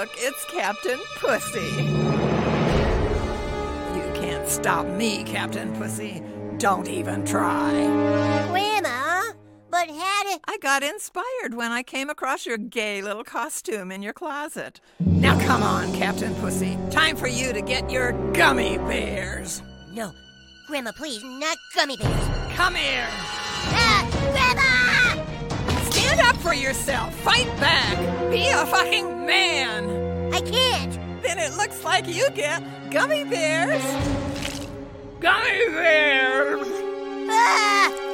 Look, it's Captain Pussy. You can't stop me, Captain Pussy. Don't even try. Grandma, but how did... I got inspired when I came across your gay little costume in your closet. Now come on, Captain Pussy. Time for you to get your gummy bears. No, Grandma, please, not gummy bears. Come here. Grandma! Stand up for yourself. Fight back. Be a fucking man. I can't. Then it looks like you get gummy bears. Gummy bears! Ah!